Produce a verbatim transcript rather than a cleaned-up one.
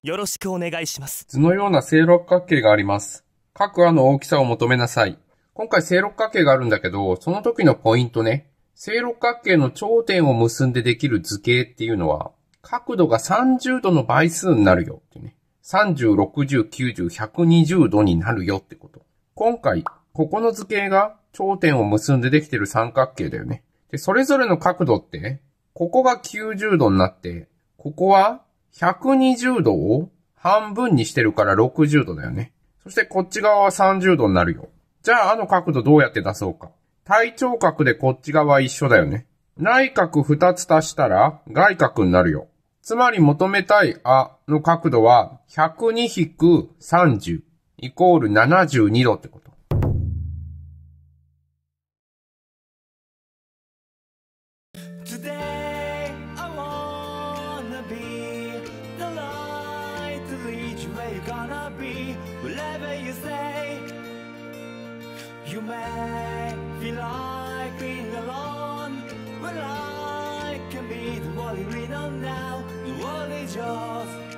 よろしくお願いします。 図のような正六角形があります。各案の大きさを求めなさい。今回正六角形があるんだけど、その時のポイントね。正六角形の頂点を結んでできる図形っていうのは、角度がさんじゅうどの倍数になるよってね。さんじゅう、ろくじゅう、きゅうじゅう、ひゃくにじゅうどになるよってこと。今回、ここの図形が頂点を結んでできてる三角形だよね。で、それぞれの角度って、ここがきゅうじゅうどになって、ここはひゃくにじゅうどを半分にしてるからろくじゅうどだよね。そしてこっち側はさんじゅうどになるよ。じゃああの角度どうやって出そうか。対頂角でこっち側一緒だよね。内角ふたつ足したら外角になるよ。つまり求めたいあの角度は ひゃくにひくさんじゅう イコールななじゅうにどってこと。 Today I wanna be the light to lead you where you're gonna be. Whatever you say, you may feel like being alone, but I can be the one you lean on now. The world is yours.